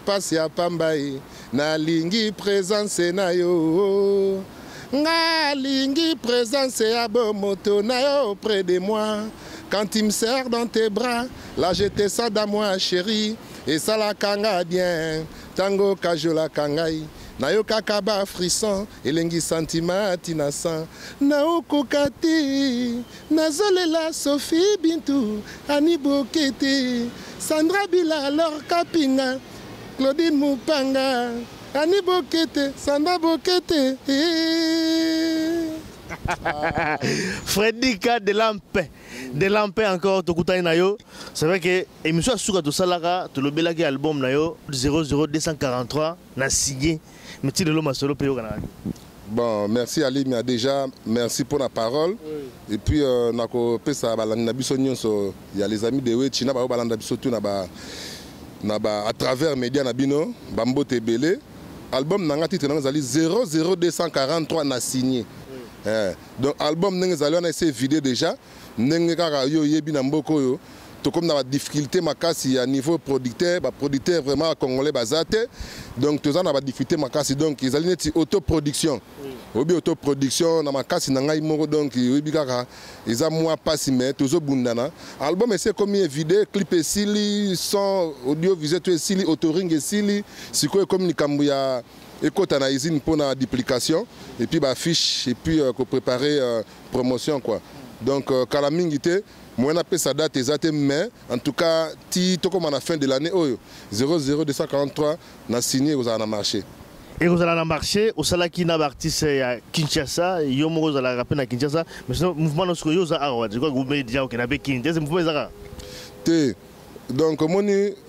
passe ya pambai na lingi présence na yo nga lingi présence ya bomoto na yo auprès de moi quand tu me serres dans tes bras là je te sens dans moi chérie et ça la kanga bien tango kajola kangai na yo kaka ba frisson elengi sentiment tinasan na okokati nazolela Sophie Bintou Ani Bokete Sandra Bila Lor Kapinga Claudine Mupanga Ani Bokete Sandra Bokete Fredika de Lampe encore Tokutai Nayo. C'est vrai que émission Suka to Salaka to lobelaki album Nayo 00243 na signé. Mais tu le solo Péo Canada. Bon, merci Ali, mais déjà, merci pour la parole. Oui. Et puis, il y a les amis de Wechina, à travers Média Nabino, Bambo Tebele. Album n'a titre 00243 n'a signé. Oui. Donc, album n'a essayé vidéo déjà. N'a yo yebi namboko yo. Tout comme dans la difficulté, à niveau producteur, producteur vraiment congolais basate. Donc, tout ça, on a difficulté, donc, ils allaient être autoproduction. Oui, autoproduction, dans ma casse, donc, ils ont moins passé, mais toujours bundana. Album, c'est comme une vidéo, clip et sili, son, audiovisuel, sili, autoring et sili, c'est quoi comme une cambouya. Écoute, on a usine pour la duplication, et puis, fiche, et puis, préparer promotion, quoi. Donc, Kalamingité, moi, on a fait sa date exacte, mais en tout cas, comme à la fin de l'année, 00243, on a signé, vous avez marché. Et vous allez marcher, au Salaki n'a artiste à Kinshasa, Yomo vous allez rappeler à Kinshasa, mais sinon, le mouvement de Yosa Arwa, je crois que vous m'avez dit qu'il y avait Kinshasa, c'est le mouvement Zara. Donc, moi,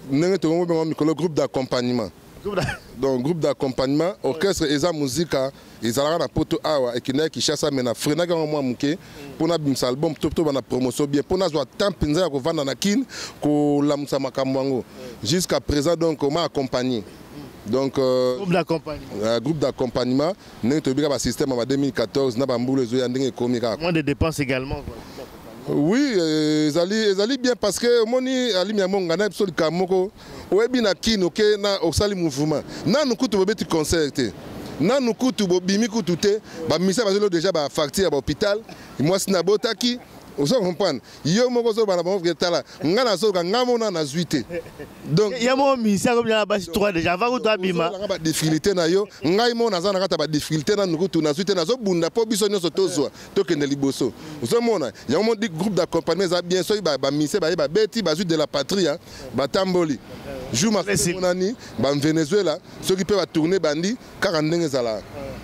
le groupe d'accompagnement. Donc, groupe d'accompagnement, orchestre et la musique, ils ont un poteau awa et qui n'est qui chasse mais na frena quand moi mouké pour na bim album tout na promotion bien pour na soit temps pinza ko vendre na kin ko lamsa makamwango jusqu'à présent donc on m'a accompagné. Donc groupe d'accompagnement n'est to bika ba système en 2014 na bamboule zo ya ndenge komi ka moins de dépenses également quoi. Oui, ils allaient bien parce que moni ali mi amonga na episode kamoko webi na kin OK na osali mouvement na nous kutu bobeti concert. Na nous kutu bimi kutu te ba misa bazelo déjà ba facture à l'hôpital moi sina botaki vous comprenez yo moko zo bana bon tala ngana zo ka ngamona na zuité donc ya mo misa comme ya basi 3 déjà va ko to bima ba difficulté na yo ngai mo na za na kata ba difficulté na nukutu na zuité na zo bunda po biso nyoso tozo to kende liboso vous mona ya mo dit groupe d'accompagnement za bien so ba misa ba beti ba de la patrie ba tamboli Jouma Monani, en Venezuela, ceux qui peuvent tourner bandi, 42 zala.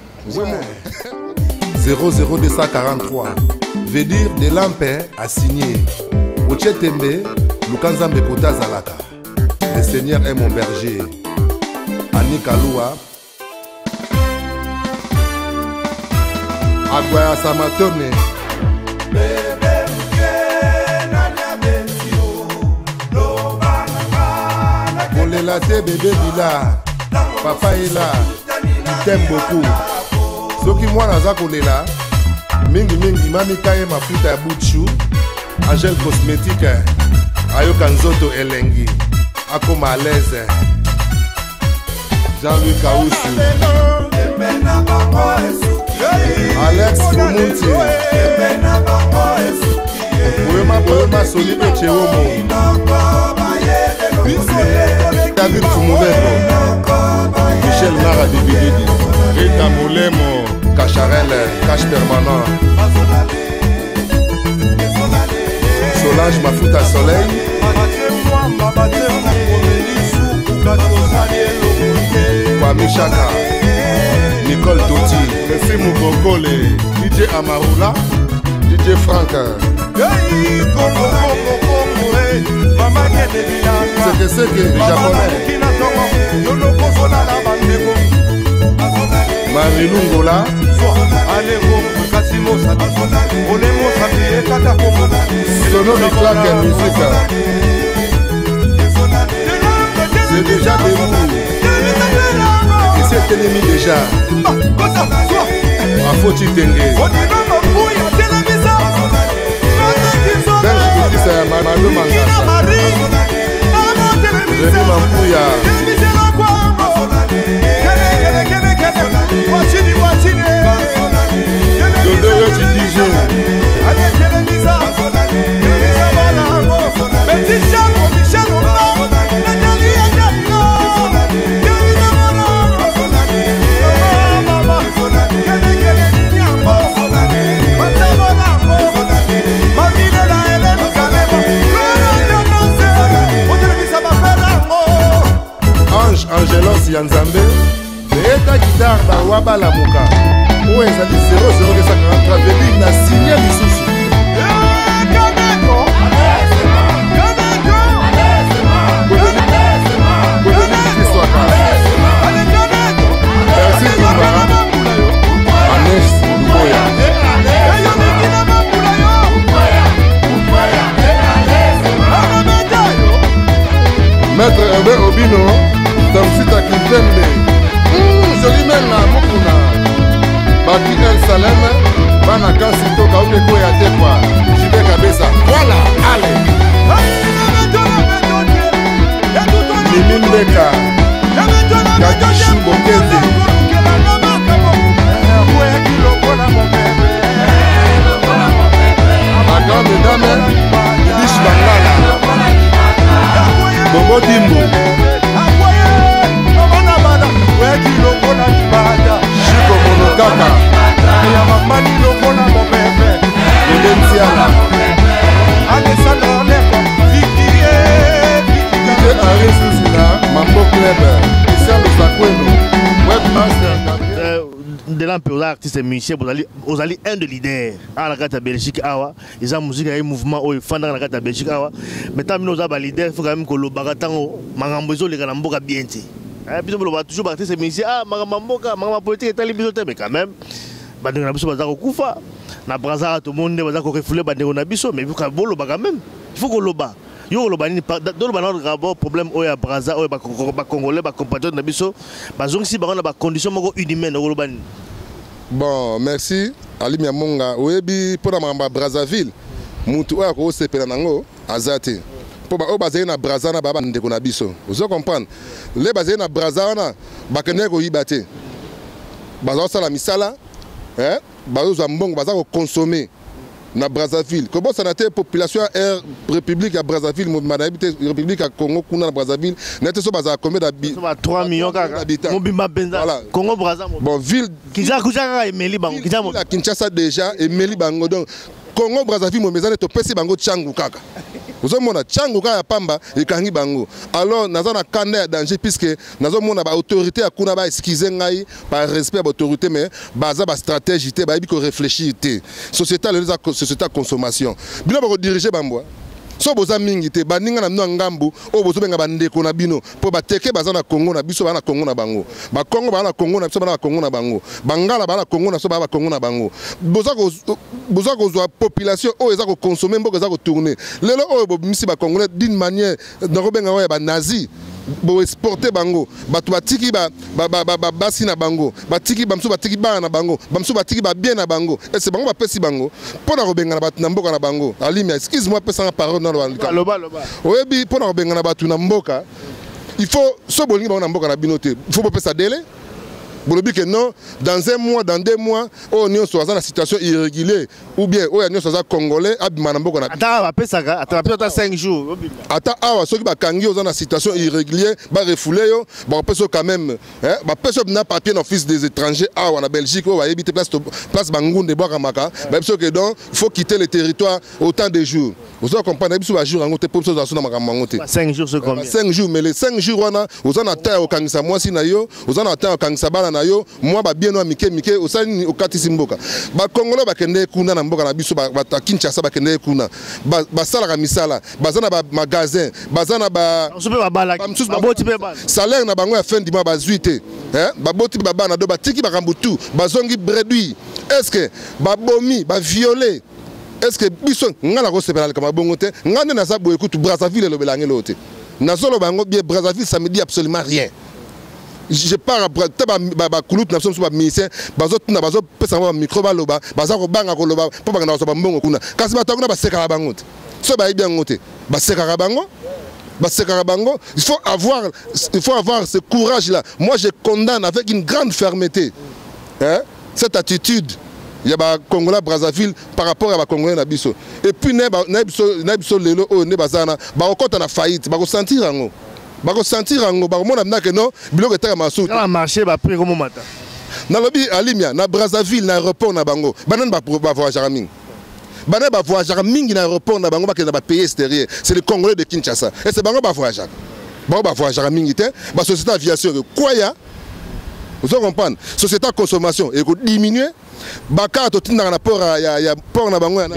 00243 veut dire de Lampe a signé. Ochetembe, Lukanzambe Kota Zalaka. Le Seigneur est mon berger. Annika Loua. Aguaya Samatone. Là, bébé Bila, papa est là, il t'aime beaucoup. Ce qui moi naza kolela, mingi mami kaye mafuta ya butchu, Angel cosmétique, ayoka nzoto elengi, akoma à l'aise. Jean-Louis Kaoussou, Alex Fumunti, Poema Solipe Cheomo. David Fumoulevo, Michel Nara Dibididi, Rita Moulemo, Cacharel, Cache Permanent, Solange Mafuta Soleil, Kwame Chaka, Nicole Toti, Messi Moukokole, DJ Amarula, DJ Franck. C'est que japonais. Marilungola. Sono de claque musique. C'est déjà debout. Et c'est ennemi déjà. A Foti Tengue. C'est Mano Mangasa. Rémi Mampouya. kasi ya nzambe beyeta guitare bawa balamuka oyo ezali 00243 veli na signe lisusu merci Imba Anes Luboya Maître Herbert Obino Tamsita Kimpembe joli menga mokuna Baki El Salem Bana Kansito Kaune Koya Tepa Jibe Kabesa voilà allez Mimi Mbeka Kadishu Bokete la grande dame Ibish Bangala Bobo Dimbo Chico Monokaka Edensiala DJ Henri Souzina Mambo Club Christian Losakweno Webmaster de l'ampe aux artistes et musiciens, vous allez un de leader à la carte Belgique awa, ils ont musique et mouvement au fan dans la carte Belgique awa. Mais tant que nous avons leader, il faut quand même que le baratango, mangambozo les galamboka bien ti. Puis on va toujours artistes et musiciens, ah mangamboka, mangam politique et talibisote, mais quand même, bandé nabiso bazako kufa, na braza tout le monde bazako refoulé bandé nabiso, mais vous quand le quand même, il faut que le bas. Yo lo bani dans le banal d'abord problème oya braza oya ba congolais ba compatriotes nabiso ba zongi ba na ba condition moko humaine lo bani. Bon, merci Ali Miamonga oyebi pona mamba Brazzaville mutu oya ko sepela nango azate po ba o bazeli na Brazza na baba ndeko na biso vous comprendre les bazeli na Brazza na bakene ko yibate bazo sala misala bazo mbongo bazo consommer na Brazzaville ko bossa na te population air république à Brazzaville modernité république à Congo kuna na Brazzaville nete so baza combien d'habitants 3 millions d'habitants mobimba benza Congo Brazza bon ville Kinshasa emeli bango Kinshasa déjà emeli bango donc Congo Brazzaville mo mezane to pesi bango changu kaka vous mona changu kaka pamba ekangi bango alors naza na kanda ya danger puisque nazo mona ba autorité akuna ba excuser ngai par respect ba autorité mais baza ba stratégie te ba bi ko réfléchir te société les société consommation bino ba ko diriger bambo so boza mingi te baninga na mno ngambu o bozo benga bandeko na bino po bateke baza na Congo na biso bana Congo na bango ba Congo bana Congo na biso bana Congo na bango bangala bana Congo na so bana Congo na bango boza ko zo population o eza ko consommer mboko eza ko tourner lelo o bo misi ba Congolais d'une manière na ko benga wa ba nazi bo exporter bango batu batiki ba basi na bango batiki bamsu batiki ba na bango bamsu batiki ba bien na bango et c'est bango ba pesi bango pona ko benga na batu na mboka na bango alimi excuse-moi pesa na parole na loba oyebi pona ko benga na batu na mboka il faut so bolingi bango na mboka na binote il faut pesa délai bolobi que non dans un mois dans 2 mois on est sur une situation irrégulière ou bien on est sur un congolais abima na mboka na ata ba pesaka ata peut-être 5 jours ata awa soki ba kangi dans une situation irrégulière ba refouler yo ba peso quand même ba peso na papier dans office des étrangers awa na Belgique o ba éviter place bangunde boka maka ba peso que donc il faut quitter le territoire autant de jours vous comprenez biso ba jour en te pour ça na makambo te 5 jours c'est combien 5 jours mais les 5 jours wana ozana ta o kangisa mwasi na yo ozana ta o kangisa bana na yo moi ba bien no mike osani okatisi mboka ba Congolais ba kende kuna na mboka na biso ba Kinshasa ba kende kuna ba sala ka misala bazana ba magasin bazana ba super ba bala ba boti pe bala salaire na bango ya fin du mois ba zuite ba boti ba bana do ba tiki ba kambutu bazongi bredui est-ce que ba bomi ba violer est-ce que biso ngala ko sepela kama bongo te ngane na sa boye kutu Brazzaville le belange lote na solo bango bien Brazzaville ça me dit absolument rien. Je pars après ba kulut na so ba ministère bazo tuna bazo pesa ba micro ba loba baza ko banga ko loba po banga na so ba mbongo kuna kasi ba takuna ba seka bango te so ba bien ngote ba seka bango il faut avoir ce courage là. Moi je condamne avec une grande fermeté cette attitude. Il y a des Congolais Brazzaville par rapport à des Congolais Nabiso. Et puis Nabiso lelo o ne bazana ba okota na faillite ba ko sentir ngo. Ba ko sentir ngo ba mona na que non biloko etaka masu. Na marché ba prix comme mata. Na lobi alimia na Brazzaville na aéroport na bango. Banan ba voyager mingi. Banan ba voyager mingi na aéroport na bango ba ke na ba pays extérieur. C'est les Congolais de Kinshasa. Et c'est bango ba voyager. ba voyagera mingi te ba société aviation quoi ya vous comprenez société consommation et diminuer ba carte tinda na port ya port na bango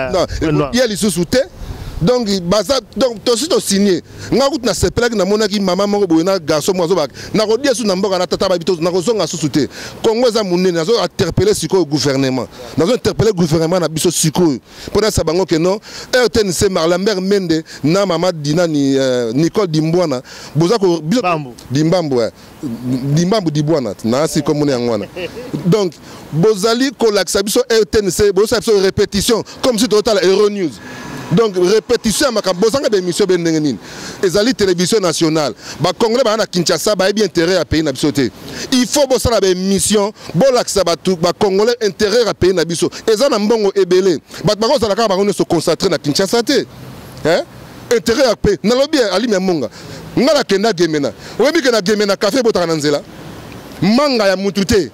ya lisusu te donc baza donc tosi to signé ngaku na sepela na monaki mama moko boyena garçon mo zo ba na ko dia su na mboka na tata ba bito na ko zonga susu te Congo za munene nazo interpeller siko gouvernement nazo interpeller gouvernement na biso siko pona sa bango ke non RTNC Marlambert Mende na mama Dina ni Nicole Dimbwana boza ko biso Dimbambo Dimbambo Dibwana na si komune yangwana donc bozali ko laksa biso RTNC boza biso répétition comme si total Euro News. Donc répétition ma bozanga be émission ben nini ezali télévision nationale ba congolais ba na Kinshasa ba bien intérêt à pays na biso te il faut bosala ba émission bolakisa ba tout ba congolais intérêt à pays na biso ezana mbongo ebele ba ko zala ka ba se concentrer na Kinshasa te hein intérêt à pays na lobi ali memonga ngala kenda gemena oyebi ke na gemena café botaka na nzela manga ya mutute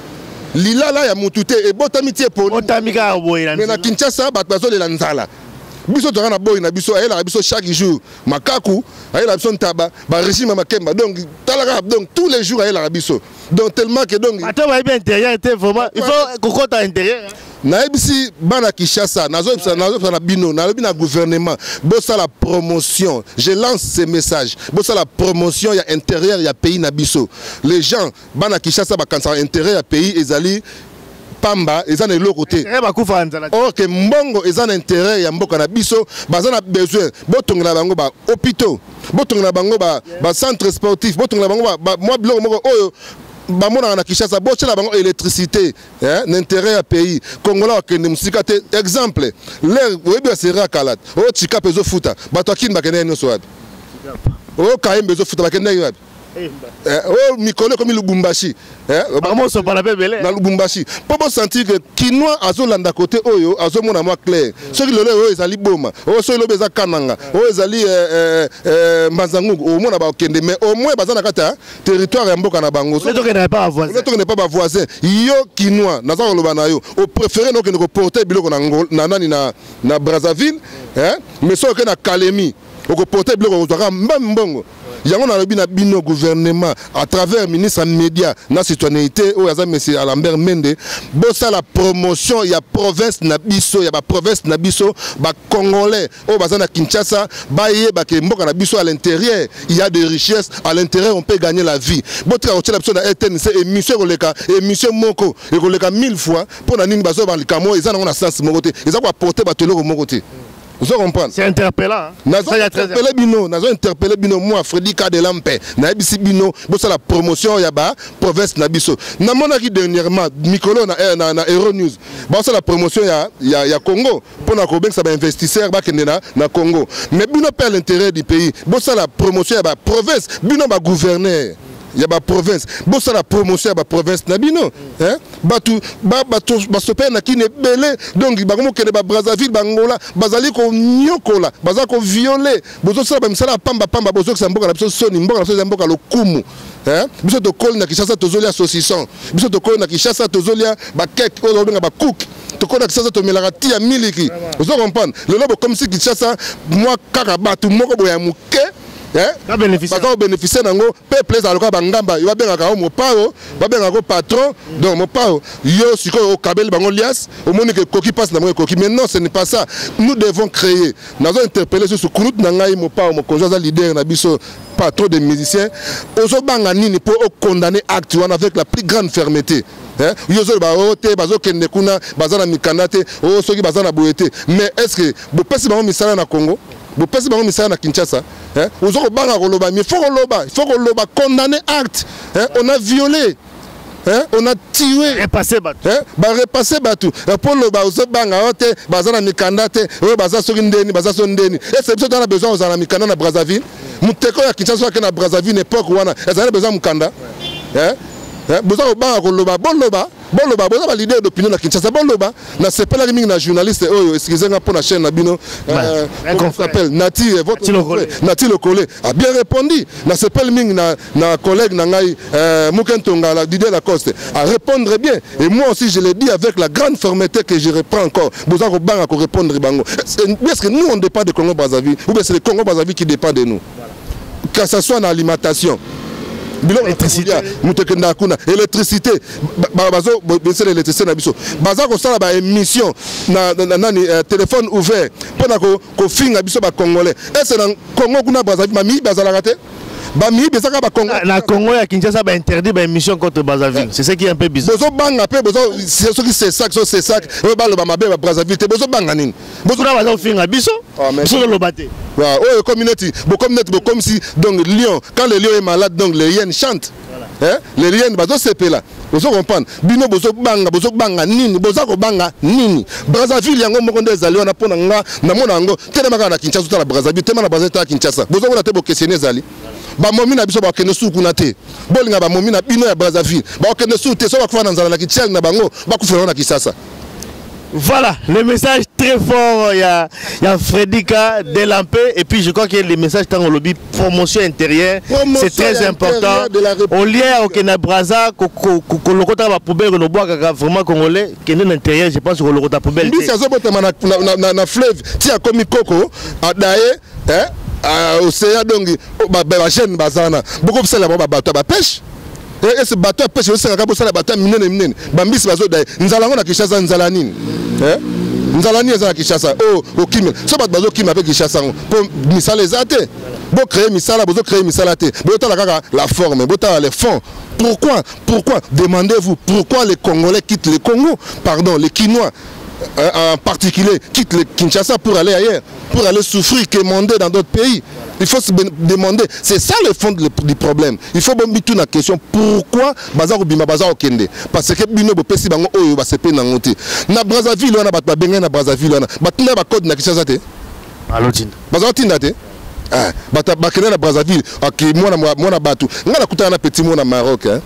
lilala ya mutute e botami tie po botamika boyela mais na Kinshasa ba bazolela nzala biso tokana boy na biso ayela biso chaque jour makaku ayela biso ntaba ba régime makemba donc talaka donc tous les jours ayela biso donc tellement que donc attends va bien intérieur était vraiment il faut kokota intérieur na ebisi bana Kinshasa nazo na bino na lobi na gouvernement bossa la promotion je lance ce message bossa la promotion ya intérieur ya pays na biso les gens bana Kinshasa ba kansa intérieur ya pays ezali pamba ezana eloko te or que mbongo ezana intérêt ya mboka na biso bazana besoin botongela bango ba hôpitaux botongela bango ba centre sportif botongela bango ba moi biloko moko oyo ba mona na Kinshasa bochela bango électricité hein l'intérêt ya pays congolais akende musika te exemple l'air webi sera kalat o tika pezo futa bato akini bakene no swad o kaembe bezo futa bakene yabi oh mikolo comme Lubumbashi vraiment so para bebele na Lubumbashi pour sentir que Kinois azolanda côté oyo azomona moi clair ceux qui lolo oyo ezali boma o so lobe za kananga o ezali Mbanzangu au moins ba okende mais au moins bazana kata territoire ya mboka na bango so to n'est pas voisin to n'est pas voisin yo Kinois naza koloba na yo au préféré no que ne porter biloko na nani na Brazzaville hein mais so que na Kalemi au porter biloko to mbongo yango na lobi na bino gouvernement à travers ministre média na citoyenneté o yaza monsieur Alambert Mende bossa la promotion ya province na biso ya ba province na biso ba congolais o bazana Kinshasa baye ba ke mboka na biso à l'intérieur il y a des richesses à l'intérieur on peut gagner la vie botra otela biso na RTNC émission koleka émission moko e koleka 1000 fois pour na nini bazo ba likamo ezana na sens moko te eza ko apporter ba toloko moko te. Vous comprenez? C'est interpellant. Nazo interpellé bino moi Freddy Kadelampe na ebisi bino bosa la promotion ya ba province na biso. Na monaki dernièrement Mikolo na Euro News. Bosa la promotion ya Congo pour na ko benga ba investisseur ba kende na Congo. Mais bino perd l'intérêt du pays. Bosa la promotion ya ba province, bino ba gouverneur. Il y a ma province. Bon, ça la promotion à ma province. Nabino, hein? Batu sopé na qui n'est belé. Donc, bagomo kene ba Brazzaville, bangola, bazali ko nyokola, bazali ko violé. Bozo ça, bam sala pamba bozo que ça mboka la biso soni, mboka la biso mboka lo kumu. Hein? Biso to kol na Kinshasa tozolia saucisson. Biso to kol na Kinshasa tozolia ba cake, o ba cook. To kol na Kinshasa to melagati ya miliki. Vous comprenez? Le lobo comme si Kinshasa moi kaka batu moko boya muke. Parce qu'on bénéficie d'un peuple à l'occasion bangamba, il va bien avoir mon pao, va bien avoir patron, donc mon pao, yo si au Kabel bangolias, au monde que coquille passe dans mon coquille. Mais non, ce n'est pas ça. Nous devons créer. Nous avons interpellé sur ce coup de nangaï mon pao, mon conjoint leader, nabiso patron des musiciens. Ozo banganini pour condamner acte avec la plus grande fermeté. Yozo ba ote bazo kende kuna bazana mikanate, o soki bazana boete. Mais est-ce que vous pensez que misala na Congo? Vous pensez que vous na Kinshasa, vous avez mais il faut condamner acte. On a violé, on a tué. Repassé Batou. Repassé Batou. Pour le Baouzo Banga, Bazana Mikandate, Baza Sorindeni, Baza Sondeni. Et c'est ça qu'on a besoin aux Amikana à Brazzaville. Mouteko à Kinshasa, à Brazzaville, époque où on a besoin de Mukanda. Vous avez Boloba, vous avez l'idée d'opinion à Kinshasa. Boloba, na c'est pas la na journaliste, excusez-moi pour la chaîne Nabino, comment s'appelle Nati, votre Nati Lokole a bien répondu. Na c'est pas na collègue Nangai Mukentonga, la Didier Lacoste, à répondre bien. Et moi aussi je l'ai dit avec la grande fermeté que je reprends encore. Vous avez à répondre bango. Est-ce que nous on dépend de Congo Brazzaville ou bien c'est le Congo Brazzaville qui dépend de nous? que ce soit dans l'alimentation. Électricité, l'électricité na biso. Baza ko sala ba émission na téléphone ouvert pendant ko finga biso ba congolais. Et c'est dans Congo kuna Brazzaville mami bazala raté. Bami bezaka ba Congo. Na Congo ya Kinshasa ba interdit ba émission contre Brazzaville. C'est ça qui est un peu bizarre. Bozo banga pe bozo c'est ce qui c'est ça ba lo ba mabe ba Brazzaville te bozo banga nini. Bozo na baza finga biso. Biso lo baté. Waaw, oh communauté, comme si donc lion quand le lion est malade donc les hyènes chantent. Hein? Les liens bazo sepe là. Bozo comprendre. Bino bozo banga nini, bozo ko banga nini. Brazzaville yango moko ndezali wana pona nga na mona ngo telema kana Kinshasa to la Brazzaville tema na Brazzaville ta Kinshasa. Bozo ko na te bo questionner zali. Ba momi na biso ba kende suku na te. Bolinga ba momi na bino ya Brazzaville. Ba kende suku te so ba kufa na nzala na Kitchel na bango ba kufa na Kinshasa. Voilà, le message très fort, il y a Frédérica Delampé, et puis je crois que le message dans le lobby promotion intérieure, c'est très important. Au lien au Kenya Brazza, qu'on le côté la poubelle, on boit vraiment congolais, qui est l'intérieur, je pense que le côté poubelle. Oui, c'est ça, na fleuve, tiens comme Coco, à Daé, océan donc, ba jeune bazana, beaucoup de ça là-bas, bateau à pêche. Et ce bateau à pêche, c'est un bateau minen. Bambis bazo d'ailleurs. Nous allons à Kinshasa, nous allons nous allons à Kinshasa. Oh, Kim. Ce bateau Kim avec Kinshasa. Pour misal les athées. Pour créer misala, pour créer misalate. Pour la forme, pour les fonds. Pourquoi demandez-vous pourquoi les Congolais quittent le Congo? Pardon, les Kinois en particulier quittent le Kinshasa pour aller ailleurs, pour aller souffrir, quémander dans d'autres pays. Il faut se demander, c'est ça le fond du problème. Il faut bomber toute la question, pourquoi Bazar ou Bima Bazar au Kende? Parce que Bino Bopesi Bango Oyo va se payer dans l'autre. Na Brazzaville, on a battu Benga na Brazzaville, on a battu na code na Kinshasa te. Allo tin. Bazar tinda te. Ah, bata bakene na Brazzaville, ok moi na batu. Ngala kuta na petit mot na Maroc hein.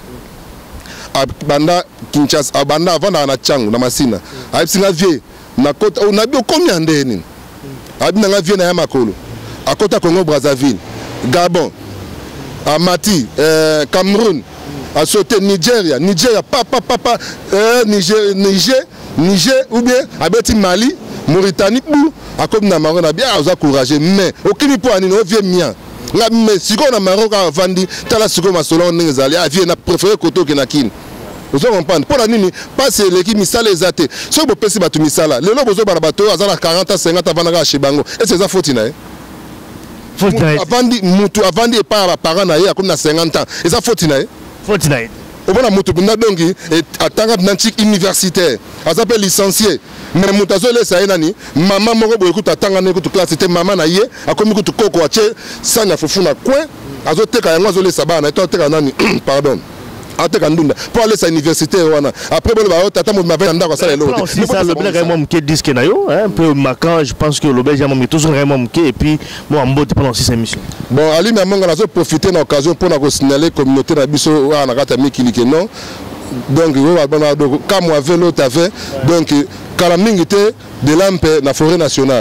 Banda Kinshasa, banda avant na Tchangu na Masina. Aipsinga vie na côte on a bio combien ndeni. Abina vie na ya makolo. À côté Congo Brazzaville, Gabon, à Mati, Cameroun, à sauter Nigeria, papa, Niger, ou bien à Beti Mali, Mauritanie, à comme na Maroc, on a bien encouragé, mais aucun point ni vient mien. Mais si on a Maroc à Vandi, t'as la seconde masolon n'exali, à vient na préféré koto kenakin. Vous comprenez? Pour la nuit, pas c'est l'équipe misala les athées. Si vous pensez que misala, le lobo à bateau, à 40 50 avant à Chibango, et c'est ça faut il avant de pas à parents comme na 50 ans et ça faut il au bon moto bunda donc et atanga nantique universitaire ça s'appelle licencié mais mutazo le ça nani maman moko boye kuta tanga ne kutu classe c'était maman na ye akomi kutu koko ache sanya fufuna coin azoteka yango azole sabana to teka nani pardon pour aller à l'université après tata m'avait anda ko sala l'autre aussi ça le blague vraiment mke disque na yo un peu marquant je pense que le belge a toujours vraiment mke et puis moi en mode pendant 6 émissions bon ali na monga nazo profiter na occasion pour na ko signaler communauté na biso na kata mikili non donc comme moi vélo t'avais donc kala mingi te de lampe na forêt nationale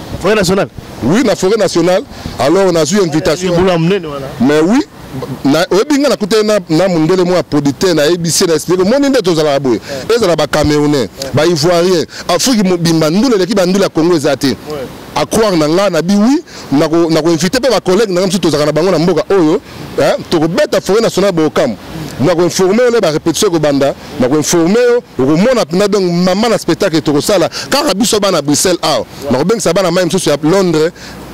oui na forêt nationale alors on a eu invitation mais oui na obinga na kutena na mundele mo producteur na ABC na explique moni ndeto za la boye ezala ba camerounais ba ivoirien afrique mobimba ndule leki bandula Congo ezate à croire na nga na bi oui na ko inviter pe ba collègue na msuto za na bango na mboka oyo to ko beta forêt nationale bokam na ko informer le ba répétition ko banda na ko informer ko mona pina donc maman na spectacle to ko sala car biso ba na Bruxelles na ko benga sa ba na même sur Londres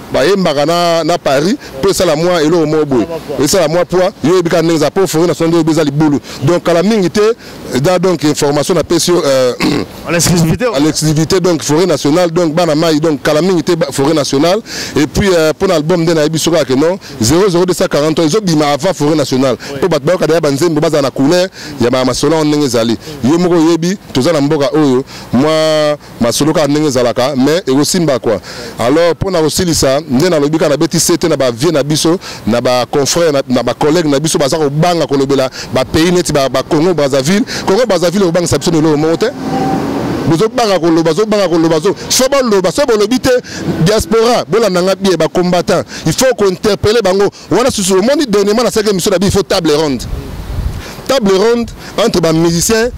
na Paris peut ça la moi et le mobo et ça la moi poids yo bika neza pour forêt nationale de bezali boulou donc à la mingité donc information na sur à l'exclusivité donc forêt nationale donc bana mai donc à la mingité forêt nationale et puis pour l'album de na bisoka que non 00243 ils ont bima avant forêt nationale pour battre ka da banzembo baza na couleur ya ba masolo ngezali yo moko yebi tozana mboka oyo moi masolo ka ngezalaka mais et aussi mba quoi alors pour na aussi ça ndena lobika na beti sete na ba vie na biso na ba confrère na ba collègue na biso baza ko banga ko lobela ba pays neti ba Congo Brazzaville ko banga sapso no monte bozo banga ko lobazo so lobite diaspora bola nanga bie ba combattant il faut qu'on interpeller bango wana susu le monde dernièrement na 5e émission na bi faut table ronde table ronde entre les musiciens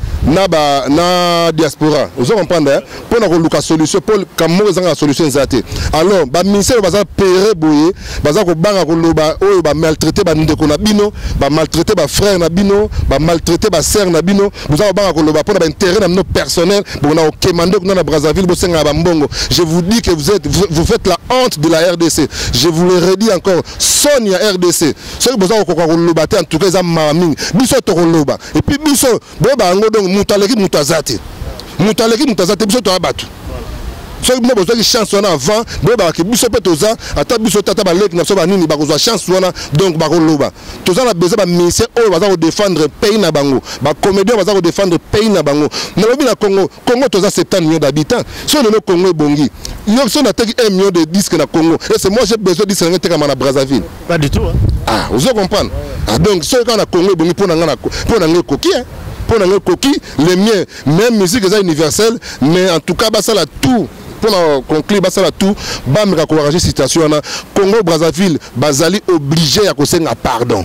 na diaspora. Vous comprenez? Pour la solution, pour la solution zate. Alors, les musiciens ils vont payer boyer, ils vont maltraiter les ndeko, maltraiter les frères nabino, maltraiter les sœurs nabino. Vous allez pour intérêt personnel, pour commander dans Brazzaville, je vous dis que vous faites la honte de la RDC. Je vous le redis encore, Sonia RDC. Ce que vous avez en tout cas, c'est maming. Biso tokoloba. Et puis biso, boba ngo donc mutaleki mutazate. Mutaleki mutazate biso to abatu. Ce que vous avez chance avant, boba ke biso petoza, ata biso tata ba lek na so ba nini ba kozwa chance wana donc ba koloba. Toza na besoin ba ministère o ba za défendre pays na bango. Ba comédien ba za défendre pays na bango. Na lobi na Congo, Congo toza 70 millions d'habitants. So le Congo est bongi. Yo so na teki 1 million de disques na Congo. Et c'est moi j'ai besoin de disques na Brazzaville. Pas du tout. Hein? Ah, vous comprenez? Ah, donc, ceux qui ont Congo, pour les coquilles, les miens, même musique est universelle, mais en tout cas, ça la tout. Pour conclure, ça la tout, bam, encourager cette situation. Congo, Brazzaville, Bazali obligé à causer un pardon.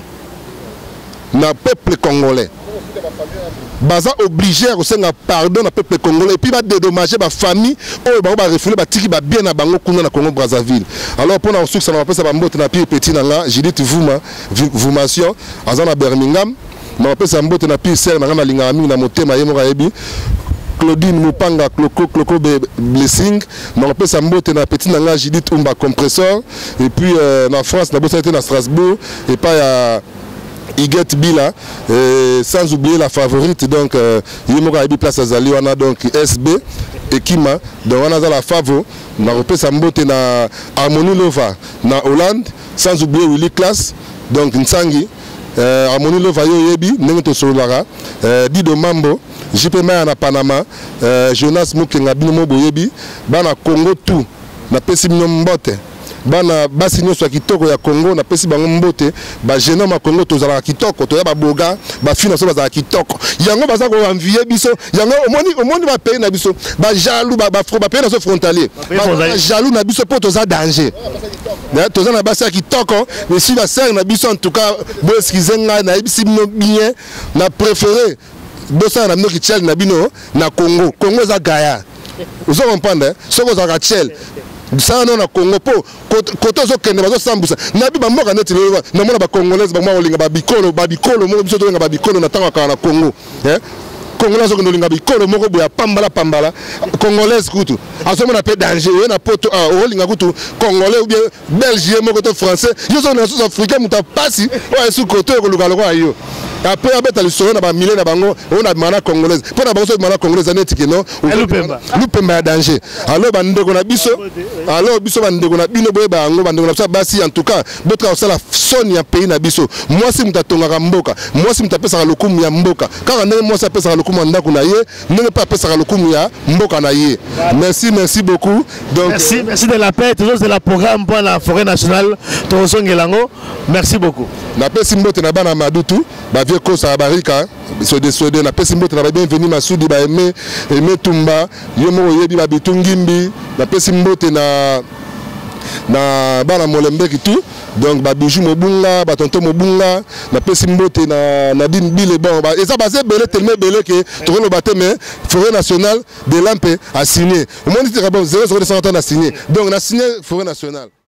Le peuple congolais. Baza obligé à causer un pardon au peuple congolais. Et puis, va dédommager ma famille, ou va refuser, va tirer bien à Bango, Congo, Brazzaville. Alors, pour nous, ça m'a fait ça, petit, j'ai dit, vous mention, à Birmingham, je m'appelle Sambo, tu n'as plus serre, na motema yemo raebi. Claudine Mupanga, Cloco Blessing, je m'appelle Sambo, tu n'as petit nanga Judith Umba compresseur. Et puis en France, na bossa été à Strasbourg, et pas à Iguette Bila, sans oublier la favorite, donc yemo raebi place à Zali, on a donc SB et Kima, donc on a la favo, na repé Sambo, tu n'as Harmonie Lova, na Hollande, sans oublier Willy Class, donc Nsangi. Harmonie Lova yo yebi nengeto solara Dido Mambo JP Maya na Panama Jonas Mukenga bino boyebi bana Congo tout na pesi mbote bana basi nyoso ya kitoko ya Congo na pesi bango mbote ba jeune ma Congo tozala kitoko to ya ba boga ba fina so bazala kitoko yango baza ko envier biso yango omoni ba pays na biso ba jaloux ba pays na so frontalier ba jaloux na biso po toza danger toza na basi ya kitoko mais si ba serre na biso en tout cas bo excuser nga na bisi bien na préféré bosa na bino ki tchel na bino na Congo za gaya vous comprenez ce que za tchel ça non na Congo po côté zo kende bazo sambusa na bi ba mboka neti lelo na mona ba congolaise ba mwa olinga ba bikolo mo biso to nga ba bikolo na tanga ka na Congo Congolais qui n'ont pas de moko boya pambala congolaise kutu asomo na pe danger na poto olinga kutu congolais ou bien belge moko to français yo so na sous africain muta pasi o esu côté ko lukalo ko ayo après abeta le soro na ba milé na bango on a mana congolaise pour na bango so mana congolaise na tiki non lupemba ya danger alors bandeko na biso alors biso bandeko na bino boye bango bandeko na biso basi en tout cas botra osala soni ya pays na biso moi si mutatonga mboka moi si mutapesa lokumu ya mboka car ndenge moi ça pesa merci beaucoup. Donc, merci de la paix, toujours de la programme pour la forêt nationale. Merci beaucoup. Na pesi mbote na bana madutu ba vie ko sa barika so de na pesi mbote na ba bienvenue masudi ba aimé tumba yomo yebi ba bitungimbi na pesi mbote na bana molembeki tout donc ba bijou mobunga ba tonton mobunga na pesi mbote na din bile bon ba eza basé belé tellement belé que to lo baté mais forêt nationale de Lampe a signé au moins dit que bon 0,1 ans a signé donc on a signé forêt nationale.